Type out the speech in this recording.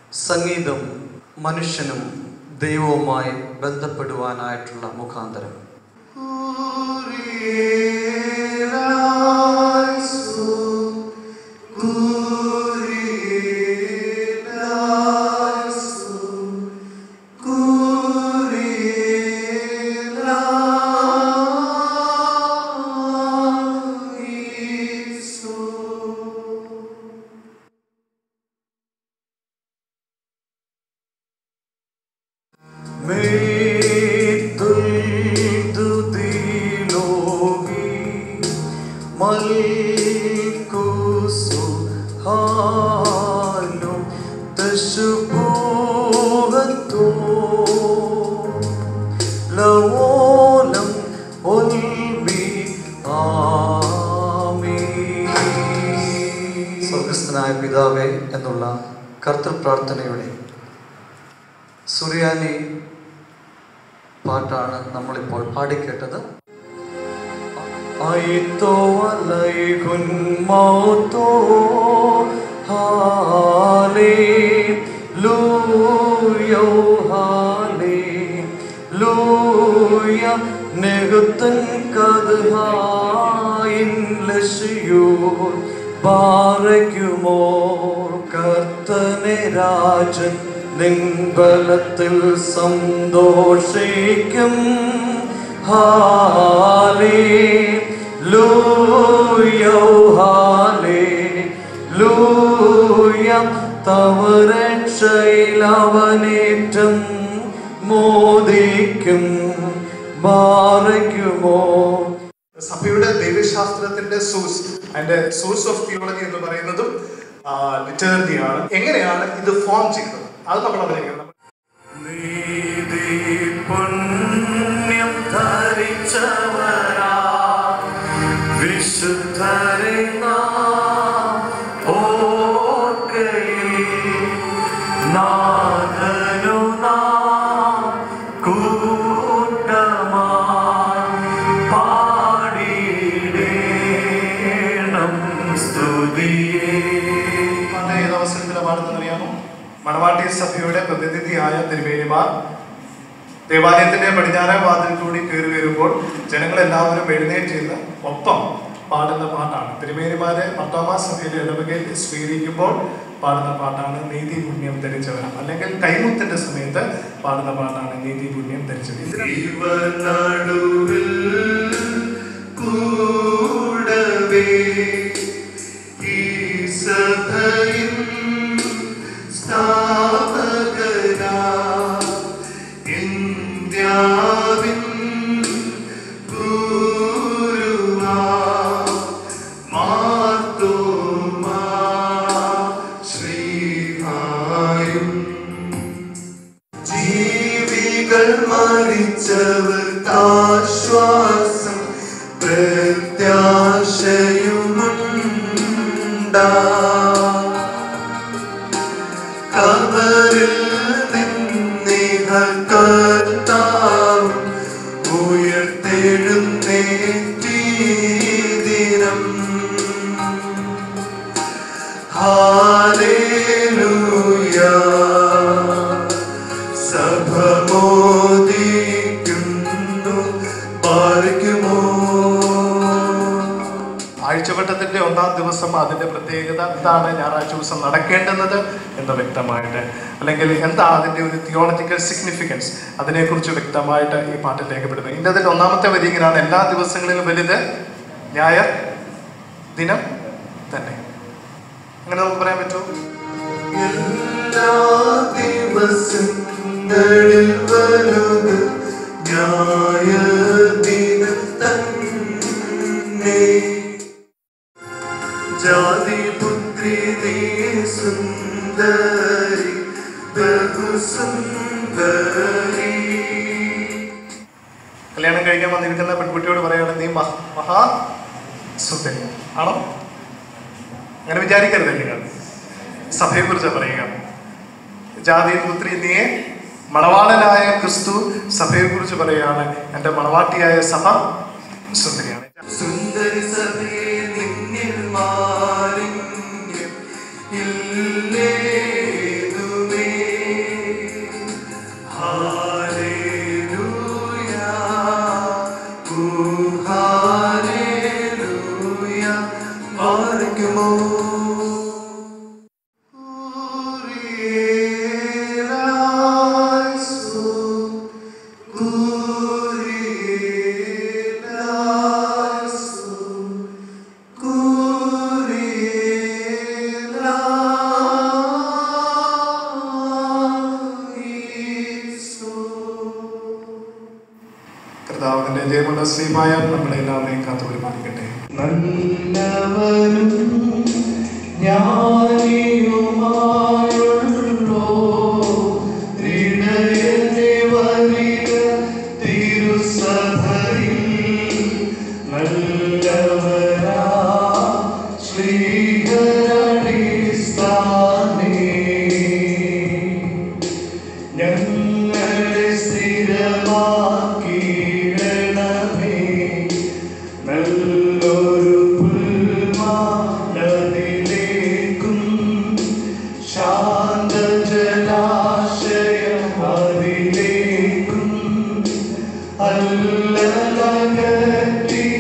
സംഗീതം മനുഷ്യനും ദൈവവുമായി ബന്ധപ്പെടുവാനായിട്ടുള്ള മുഖാന്തരം. സ്വർഗസ്ഥനായ പിതാവേ എന്നുള്ള കർത്തൃപ്രാർത്ഥനയുടെ സുറിയാനി പാട്ടാണ് നമ്മളിപ്പോൾ പാടിക്കേട്ടത്. കർത്തനെ രാജൻ നിൻ ബലത്തിൽ സന്തോഷിക്കും. തവ രക്ഷയിൽ അവനേറ്റം മോദിക്കും. ബാറയ്ക്കുമോ. സഭയുടെ ദൈവശാസ്ത്രത്തിന്റെ സോഴ്സ്, അതിന്റെ സോഴ്സ് ഓഫ് തിയോളജി എന്ന് പറയുന്നതും ലിറ്റററിയാണ്. എങ്ങനെയാണ് ഇത് ഫോം ചെയ്തത് അത് നമ്മൾ അവതരിക്കണം. പുണ്യം ധരിച്ചവരാ വിശുദ്ധരെ നാഥനു കൂട്ടമായി പാടിയിടേണം സ്തുതിയേ. ഏത് അവസരത്തിലാണ് പാടുന്നറിയാമോ? മണവാട്ടി സഭയുടെ പ്രതിനിധിയായ തിരുമേനിമാർ ദേവാലയത്തിന്റെ പടിഞ്ഞാറേ വാതിൽ കൂടി കയറി വരുമ്പോൾ ജനങ്ങളെല്ലാവരും എഴുന്നേറ്റ് നിന്ന് ഒപ്പം പാടുന്ന പാട്ടാണ്. തിരുമേനിമാരെ മർത്തോമാ സഭയിലെ ഇടവകയിൽ സ്വീകരിക്കുമ്പോൾ പാടുന്ന പാട്ടാണ് നീതി പുണ്യം ധരിച്ചവരാണ്, അല്ലെങ്കിൽ കൈമുത്തിന്റെ സമയത്ത് പാടുന്ന പാട്ടാണ് നീതി പുണ്യം ധരിച്ചവർ. മരിച്ചവർക്കാശ്വാസം പ്രത്യാശയുമുണ്ടാ. കബറിൽ നിന്നിഹ കർത്താവ് ഉയർത്തെഴുന്നേറ്റീ ദിനം. ഹല്ലേലൂയ. ആഴ്ചവട്ടത്തിന്റെ ഒന്നാം ദിവസം അതിന്റെ പ്രത്യേകത എന്താണ്, ഞായറാഴ്ച ദിവസം നടക്കേണ്ടുന്നത് എന്ന് വ്യക്തമായിട്ട്, അല്ലെങ്കിൽ എന്താ അതിന്റെ ഒരു തിയോളജിക്കൽ സിഗ്നിഫിക്കൻസ്, അതിനെക്കുറിച്ച് വ്യക്തമായിട്ട് ഈ പാട്ടിൽ രേഖപ്പെടുന്നത്. ഇതിൻ്റെ ഒന്നാമത്തെ വരി ഇങ്ങനെയാണ്: എല്ലാ ദിവസങ്ങളിലും വലുത് ഞായർ ദിനം തന്നെ. അങ്ങനെ നമുക്ക് പറയാൻ പറ്റുമോ? എല്ലാ ദിവസങ്ങളിൽ വലുത് ഞായർ ദിനം തന്നെ. ജാതിപുത്രി നീ സുന്ദരി ബഹുസുന്ദരി. കല്യാണം കഴിക്കാൻ വന്നിരിക്കുന്ന പെൺകുട്ടിയോട് പറയാണ് നീ മഹാസുന്ദരി ആണോ? അങ്ങനെ വിചാരിക്കരുത്. നിങ്ങൾ സഭയെ കുറിച്ച് പറയുക. ജാതിപുത്രി നീയെ മണവാളനായ ക്രിസ്തു സഭയെ കുറിച്ച് പറയുകയാണ്. എൻ്റെ മണവാട്ടിയായ സഭ സുന്ദരിയാണ്. സുന്ദരി സഭയെ നിന്നിൽ മാലിന്യം ഇല്ലേതുമേ. കർത്താവിന്റെ ജയമുള്ള സ്ലീമായ നമ്മളെ എല്ലാവരെയും കാത്തുപരിപാലിക്കട്ടെ. നല്ലവനും ജ്ഞാനിയുമായുള്ളോ ഹൃദയത്തെ വരിക തിരുസഭയിൽ നല്ലവരാ ശ്രീകരടിസ്ഥാനേ ഞങ്ങളെ സ്ഥിരമാക്കിയിടണമേ നല്ലൊരു പുൽമാലതിലേക്കും ശാന്തജലാശയം അതിലേക്കും അല്ലലകറ്റി